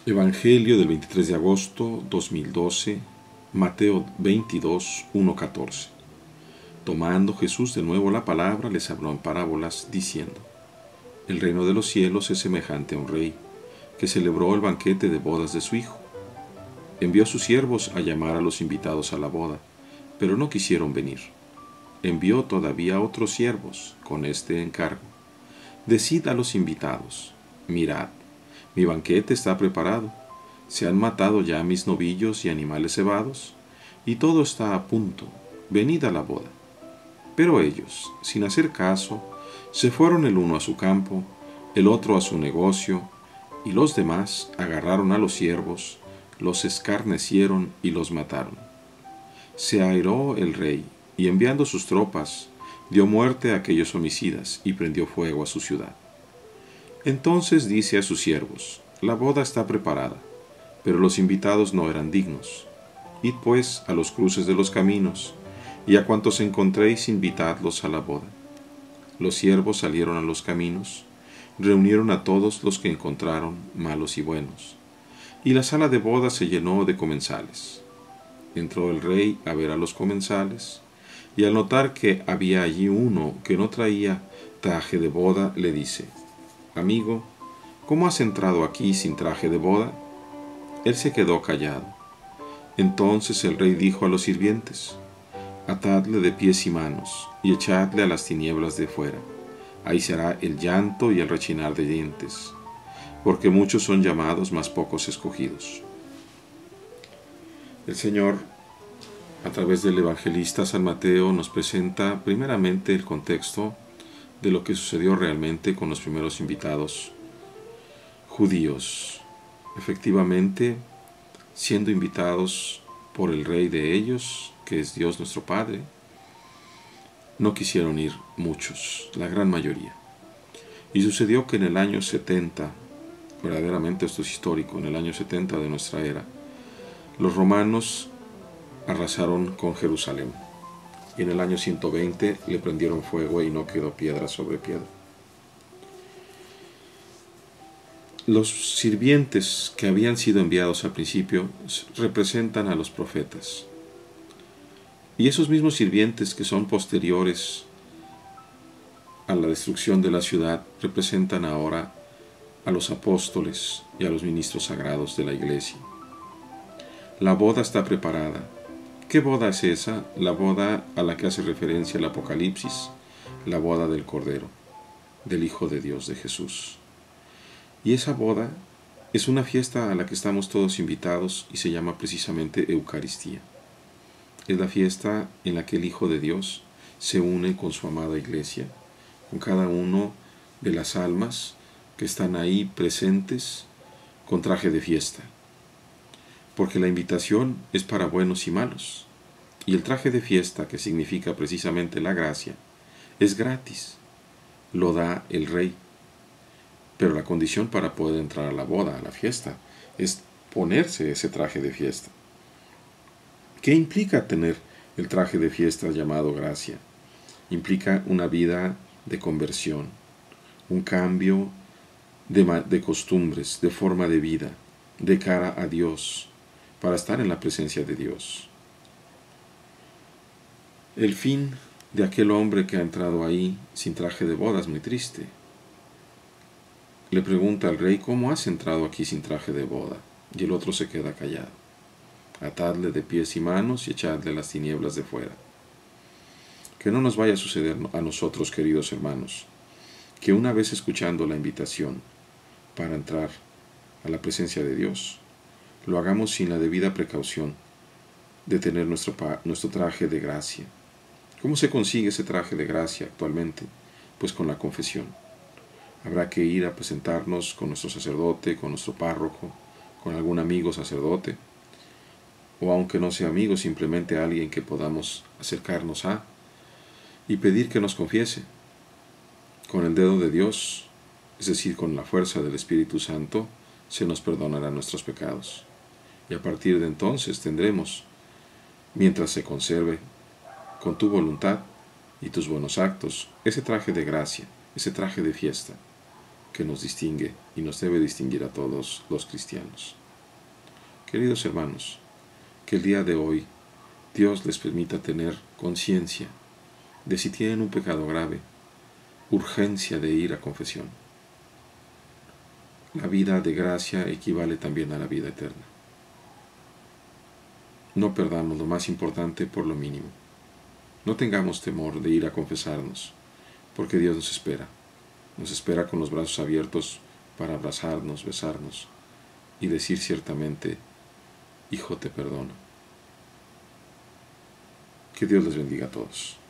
Evangelio del 23 de agosto 2012, Mateo 22, 1-14. Tomando Jesús de nuevo la palabra, les habló en parábolas, diciendo: El reino de los cielos es semejante a un rey, que celebró el banquete de bodas de su hijo. Envió a sus siervos a llamar a los invitados a la boda, pero no quisieron venir. Envió todavía otros siervos con este encargo: Decid a los invitados: Mirad, mi banquete está preparado, se han matado ya mis novillos y animales cebados, y todo está a punto, venid a la boda. Pero ellos, sin hacer caso, se fueron el uno a su campo, el otro a su negocio, y los demás agarraron a los siervos, los escarnecieron y los mataron. Se airó el rey, y enviando sus tropas, dio muerte a aquellos homicidas y prendió fuego a su ciudad. Entonces dice a sus siervos: La boda está preparada, pero los invitados no eran dignos. Id pues a los cruces de los caminos, y a cuantos encontréis invitadlos a la boda. Los siervos salieron a los caminos, reunieron a todos los que encontraron, malos y buenos, y la sala de boda se llenó de comensales. Entró el rey a ver a los comensales, y al notar que había allí uno que no traía traje de boda, le dice: Amigo, ¿cómo has entrado aquí sin traje de boda? Él se quedó callado. Entonces el rey dijo a los sirvientes: Atadle de pies y manos, y echadle a las tinieblas de fuera. Ahí será el llanto y el rechinar de dientes, porque muchos son llamados, mas pocos escogidos. El Señor, a través del evangelista San Mateo, nos presenta primeramente el contexto de lo que sucedió realmente con los primeros invitados judíos. Efectivamente, siendo invitados por el rey de ellos, que es Dios nuestro Padre, no quisieron ir muchos, la gran mayoría. Y sucedió que en el año 70, verdaderamente esto es histórico, en el año 70 de nuestra era, los romanos arrasaron con Jerusalén. Y en el año 120 le prendieron fuego y no quedó piedra sobre piedra. Los sirvientes que habían sido enviados al principio representan a los profetas. Y esos mismos sirvientes que son posteriores a la destrucción de la ciudad representan ahora a los apóstoles y a los ministros sagrados de la iglesia. La boda está preparada. ¿Qué boda es esa? La boda a la que hace referencia el Apocalipsis, la boda del Cordero, del Hijo de Dios, de Jesús. Y esa boda es una fiesta a la que estamos todos invitados y se llama precisamente Eucaristía. Es la fiesta en la que el Hijo de Dios se une con su amada Iglesia, con cada uno de las almas que están ahí presentes con traje de fiesta. Porque la invitación es para buenos y malos, y el traje de fiesta, que significa precisamente la gracia, es gratis, lo da el Rey. Pero la condición para poder entrar a la boda, a la fiesta, es ponerse ese traje de fiesta. ¿Qué implica tener el traje de fiesta llamado gracia? Implica una vida de conversión, un cambio de costumbres, de forma de vida, de cara a Dios, para estar en la presencia de Dios. El fin de aquel hombre que ha entrado ahí sin traje de boda es muy triste. Le pregunta al rey: ¿Cómo has entrado aquí sin traje de boda? Y el otro se queda callado. Atadle de pies y manos y echadle a las tinieblas de fuera. Que no nos vaya a suceder a nosotros, queridos hermanos, que una vez escuchando la invitación para entrar a la presencia de Dios, lo hagamos sin la debida precaución de tener nuestro traje de gracia. ¿Cómo se consigue ese traje de gracia actualmente? Pues con la confesión. Habrá que ir a presentarnos con nuestro sacerdote, con nuestro párroco, con algún amigo sacerdote, o aunque no sea amigo, simplemente alguien que podamos acercarnos a, y pedir que nos confiese. Con el dedo de Dios, es decir, con la fuerza del Espíritu Santo, se nos perdonarán nuestros pecados. Y a partir de entonces tendremos, mientras se conserve con tu voluntad y tus buenos actos, ese traje de gracia, ese traje de fiesta, que nos distingue y nos debe distinguir a todos los cristianos. Queridos hermanos, que el día de hoy Dios les permita tener conciencia de si tienen un pecado grave, urgencia de ir a confesión. La vida de gracia equivale también a la vida eterna. No perdamos lo más importante por lo mínimo. No tengamos temor de ir a confesarnos, porque Dios nos espera con los brazos abiertos para abrazarnos, besarnos y decir ciertamente: Hijo, te perdono. Que Dios les bendiga a todos.